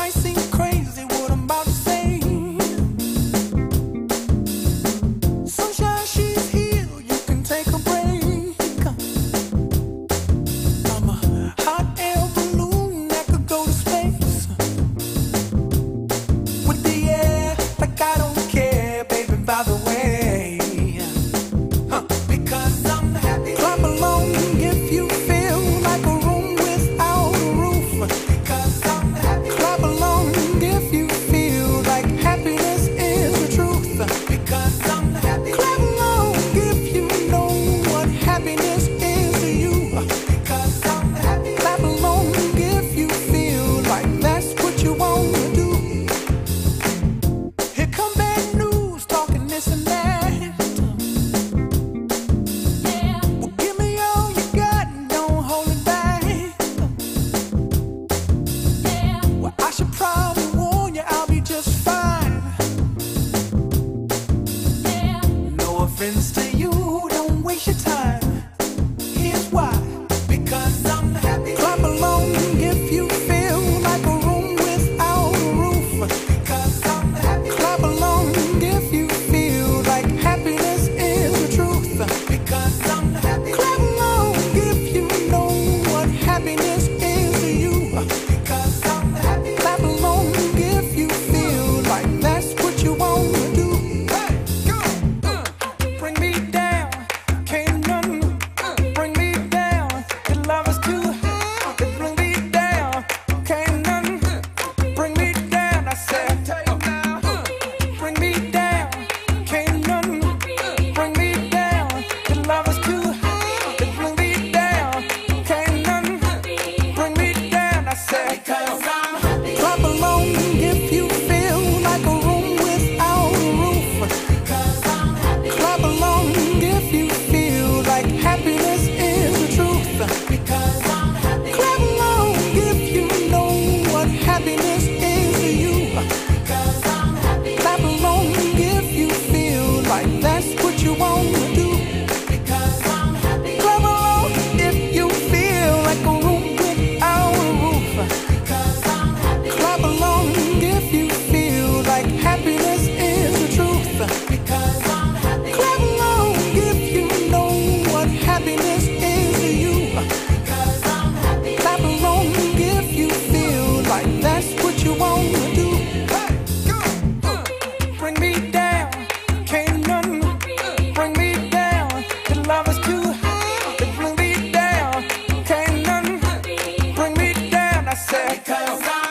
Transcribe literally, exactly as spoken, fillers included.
might seem crazy what I'm about to say. Sunshine, she's here, you can take a break. I'm a hot air balloon that could go to space. With the air, like I don't care, baby, by the way. Huh. Because I'm happy. Clap along if you feel like a room without a roof. Because I'm happy. Clap along if you feel like happiness is the truth. Because I'm happy. Clap along if you know what happiness is to you. Because I'm happy. Clap along if you feel like that's what you want to do. Here come bad news, talking this and that. Well, give me all you got and don't hold it back. Well, I should probably warn you, I'll be just fine. No offense to you, don't waste your time. Here's why. Because I'm happy. Clap along if you feel like a room without a roof. Because I'm happy. Clap along if you feel like happiness is the truth. Because I'm happy. Clap along if you know what happiness is to you. Because I'm happy. Clap along if you feel like that's what you want to do. Hey, go. Uh, bring me down, can't nothing bring me down. Your love is too high, it bring me down. Can't nothing bring me down. I said, uh, bring me down, can't nothing bring me down. Your love is too high, it bring me down. Can't nothing bring me down. I said, because I'm happy. Clap along if you feel like a room without a roof. Because I'm happy. Clap along if you feel like happiness is the truth. Because I'm happy. Clap along if you know what happiness is to you. Because I'm happy. Clap along if you feel like that's what you want to do. Because I'm happy. Clap along if you feel like a room without a roof. Because I'm happy. Clap along if you feel like happiness is the truth. Because I'm happy. Clap along if you know what happiness is to you. Because I'm happy. Clap along if you feel like that's what you want to do. Hey, go. Uh, bring me down, can't nothing bring me down. Your love is too high, it bring me down. Can't nothing bring me down. I said, because I'm